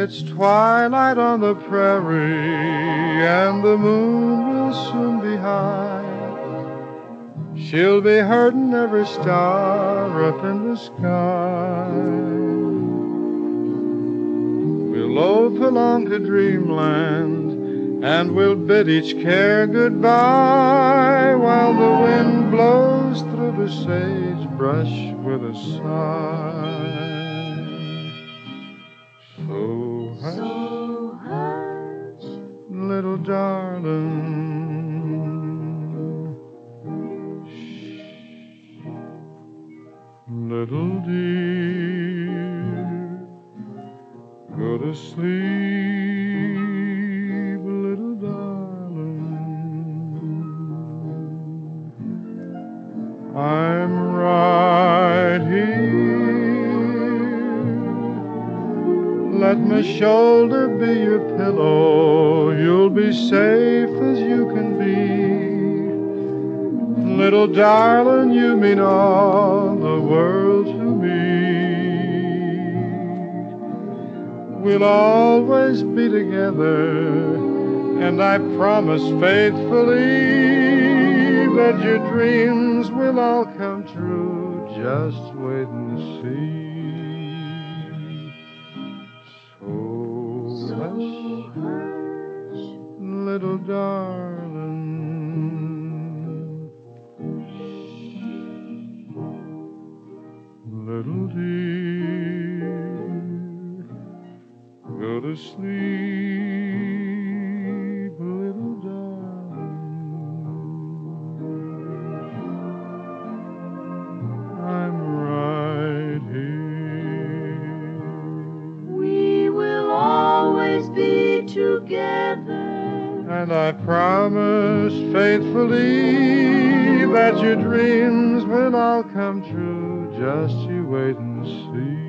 It's twilight on the prairie, and the moon will soon be high. She'll be hurting every star up in the sky. We'll lope along to dreamland, and we'll bid each care goodbye, while the wind blows through the sagebrush with a sigh. So hush, little darling, shh, little dear, go to sleep, little darling. I'm right here. Let my shoulder be your pillow. You'll be safe as you can be. Little darling, you mean all the world to me. We'll always be together, and I promise faithfully that your dreams will all come true. Just wait and see. So hush, little darling, little dear, go to sleep, little darling. I'm right here. We will always be together, And I promise faithfully that your dreams will all come true. Just you wait and see.